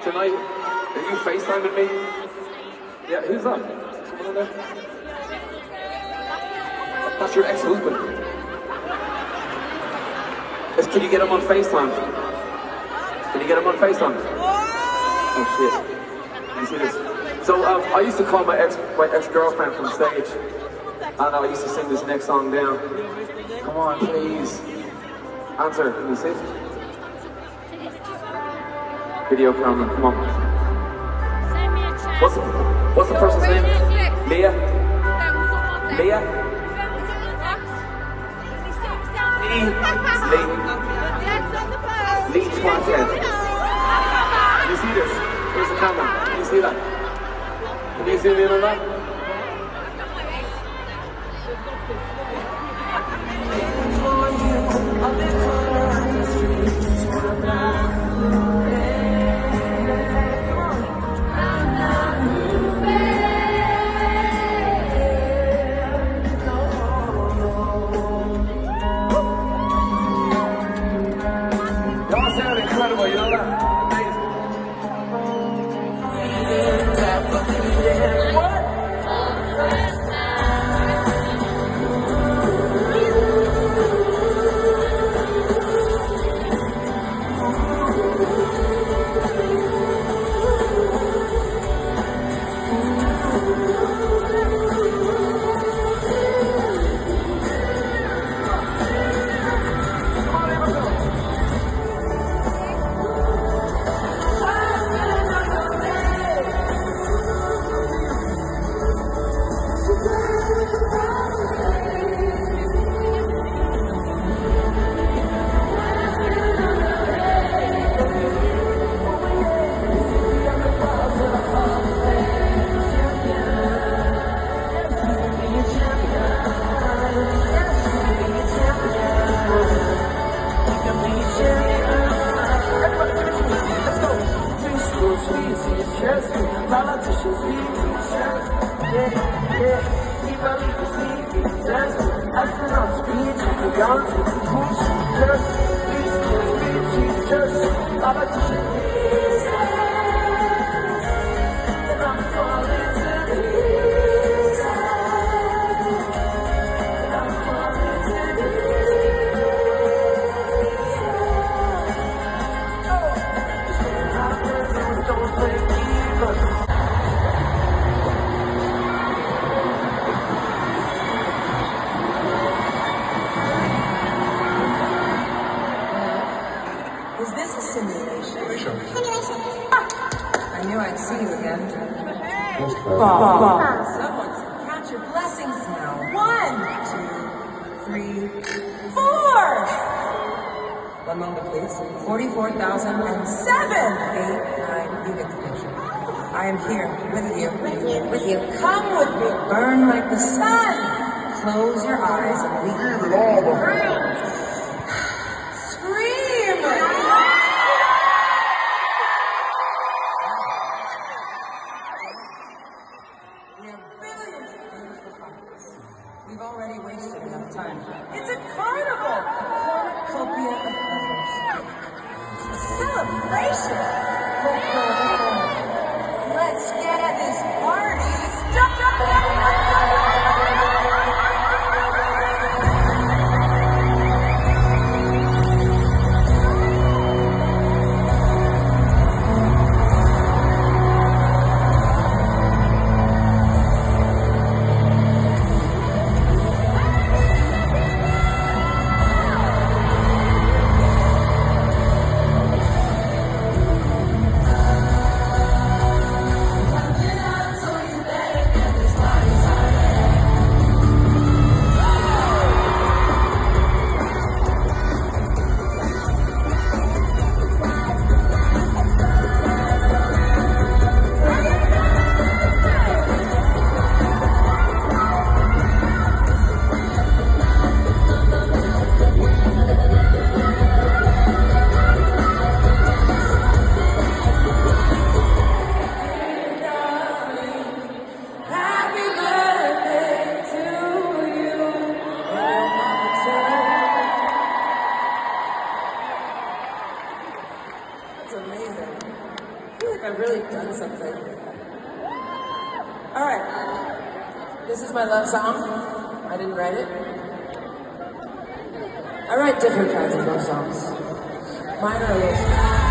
Tonight, are you FaceTiming me? Yeah, who's that? Someone in there? That's your ex-husband. Can you get him on FaceTime? Can you get him on FaceTime? Oh shit. You see this? So I used to call my ex-girlfriend from stage, and I used to sing this next song down. Come on, please. Answer, can you see? Video camera, come on. What's the person's name? Leah? Leah? Lee Twanted. You see this? Where's the camera? Can you see that? Can you zoom in on that? Y'all sound incredible, you know that? Amazing. What? Someone count your blessings now. 1, 2, 3, 4. One moment, please. 44,007. 8, 9. You get the picture. I am here with you. With you. Come with me. Burn like the sun. Close your eyes and we can all scream. We've already wasted enough time. It's a carnival! Cornucopia of colors. Celebration! Let's get this party started! like I've really done something. All right. This is my love song. I didn't write it. I write different kinds of love songs. Mine are a little...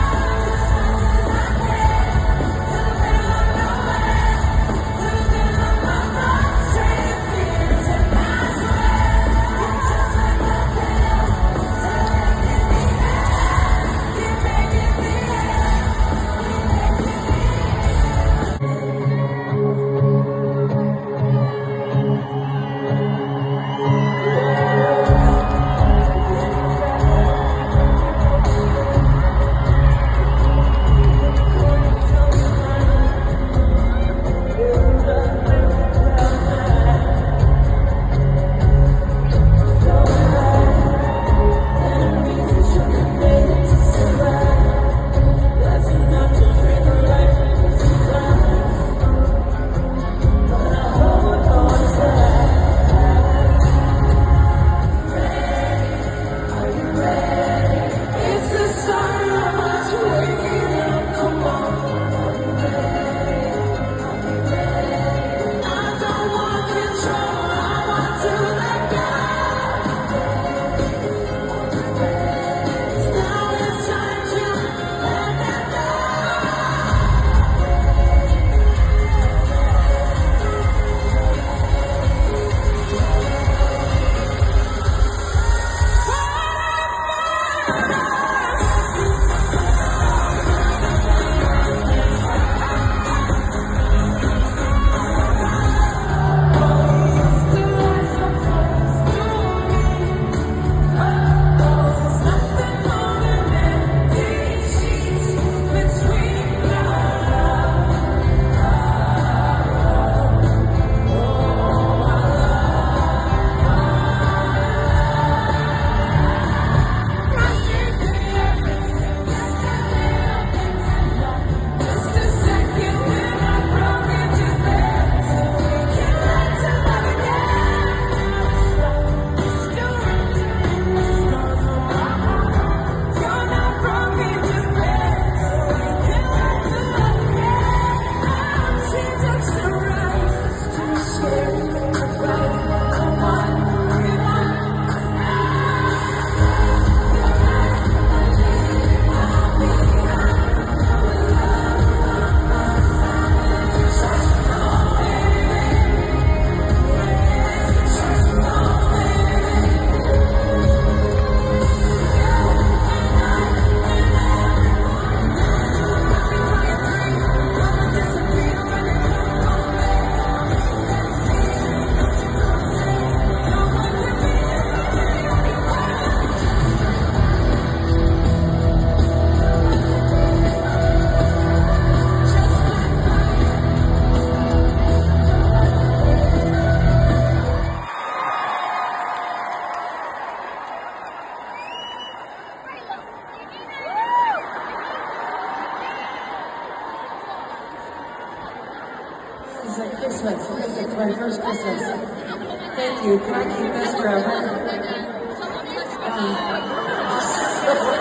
It's like Christmas. It's my first Christmas. Thank you. Can I keep this forever?